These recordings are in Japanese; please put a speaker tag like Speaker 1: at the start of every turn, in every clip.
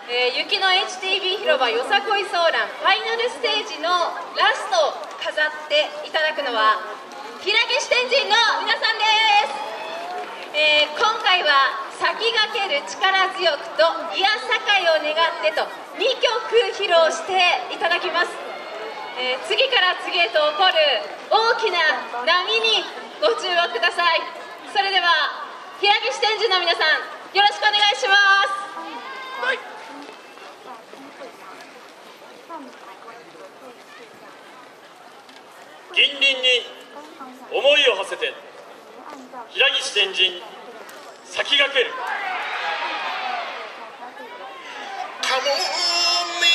Speaker 1: 雪の HTB 広場よさこいソーランファイナルステージのラストを飾っていただくのは平岸天神の皆さんです。今回は先駆ける力強くといやさかいを願ってと2曲披露していただきます。次から次へと起こる大きな波にご注目ください。それでは平岸天神の皆さんよろしくお願いします。はい、
Speaker 2: 銀鱗に思いを馳せて平岸天神先駆ける。
Speaker 3: カモメ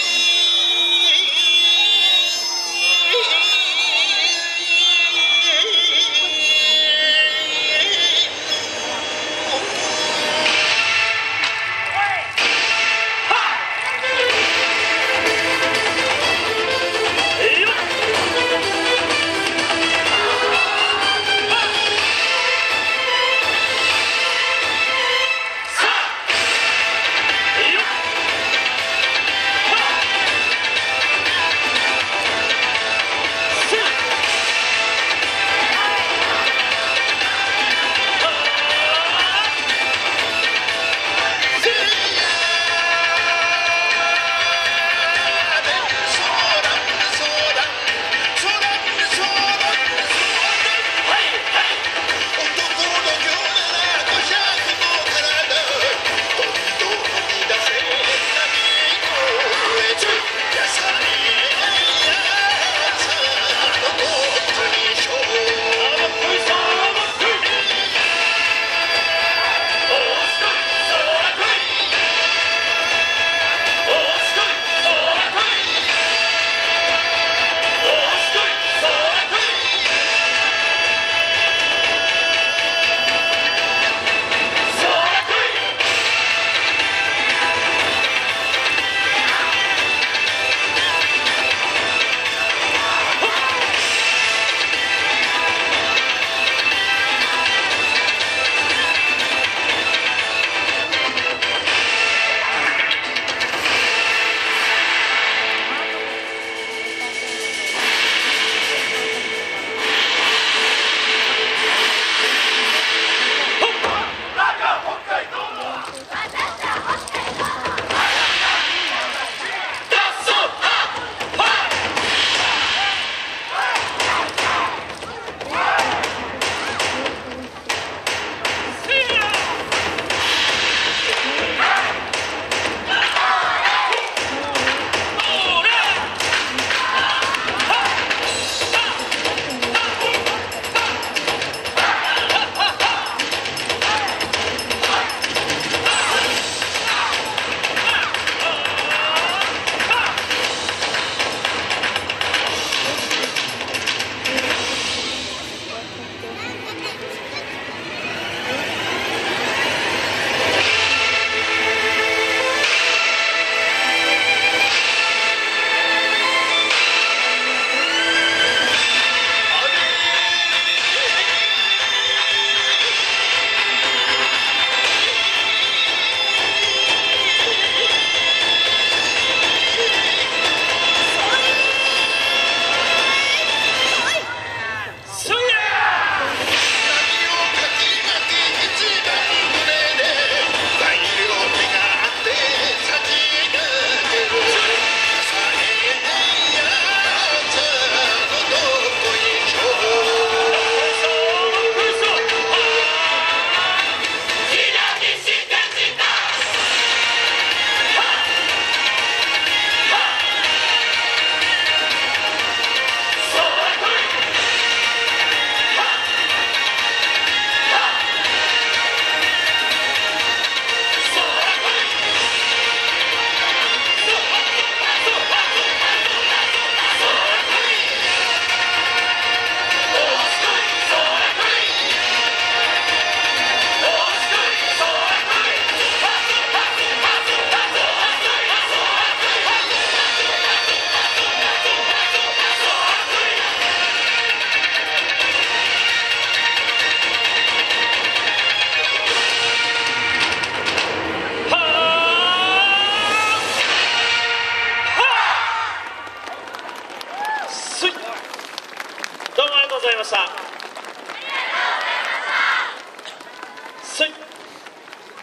Speaker 2: いました。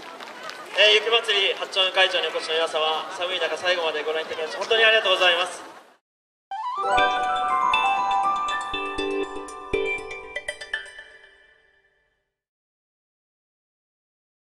Speaker 2: 雪まつり八丁会場にお越しの皆様、寒い中最後までご覧いただきまして本当にありがとうございます。